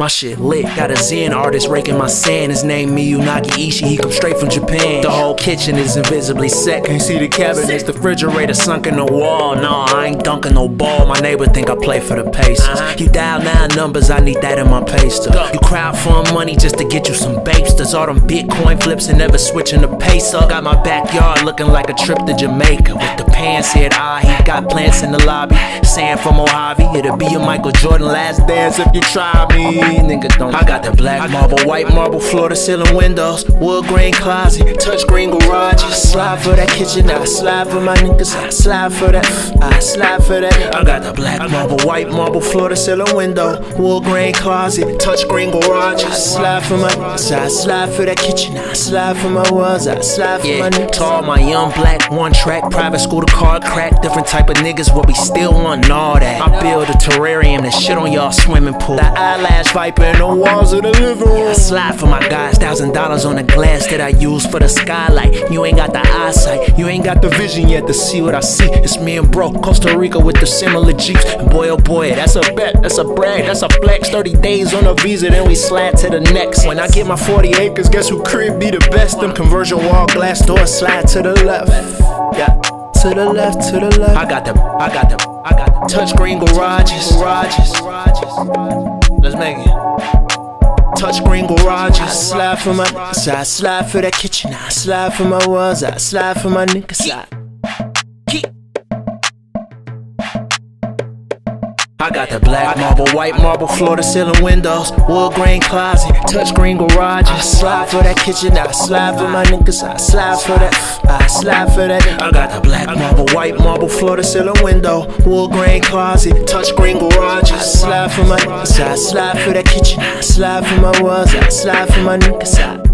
My shit lit, got a Zen artist raking my sand. His name Miyunagi Ishii, he come straight from Japan. The whole kitchen is invisibly set. Can't see the cabinets, the refrigerator sunk in the wall. Nah, I ain't dunking no ball. My neighbor think I play for the Pacers. You dial 9 numbers, I need that in my pay stub. You crowdfund money just to get you some babesters. All them Bitcoin flips and never switching the pace up. Got my backyard looking like a trip to Jamaica. With the pants head he got plants in the lobby. Sand from Mojave, it'll be a Michael Jordan last dance if you try me. Nigga don't. I got the black marble, white marble, floor to ceiling windows, wood grain closet, touchscreen garage. I slide for that kitchen, I slide for my niggas, I slide for that, I slide for that. I got the black marble, white marble, floor to ceiling window, wood grain closet, touchscreen garage. I slide for my, I slide for that kitchen, I slide for my walls, I slide for my niggas. Tall, my young black, one track, private school to card crack, different type of niggas, but we still want all that. I build a terrarium that shit on y'all swimming pool. The eyelash viper in the walls of the living room. I slide for my guys, $1,000 on the glass that I use for the skylight. You ain't got the eyesight, you ain't got the vision yet to see what I see. It's me and bro, Costa Rica with the similar Jeeps. And boy oh boy, that's a bet, that's a brag, that's a flex. 30 days on a visa, then we slide to the next. When I get my 40 acres, guess who crib be the best? Them conversion wall, glass door, slide to the left. Yeah. To the left, to the left. I got the touchscreen garages. Let's make it. Touchscreen garages. I slide for my, I slide for that kitchen. I slide for my walls. I slide for my niggas. I got the black marble, white marble, floor to ceiling windows, wood grain closet, touchscreen garage. I slide for that kitchen, I slide for my niggas, I slide for that, I slide for that. I got the black marble, white marble, floor to ceiling window, wood grain closet, touchscreen garage. I slide for my, I slide for that kitchen, I slide for my walls, I slide for my niggas.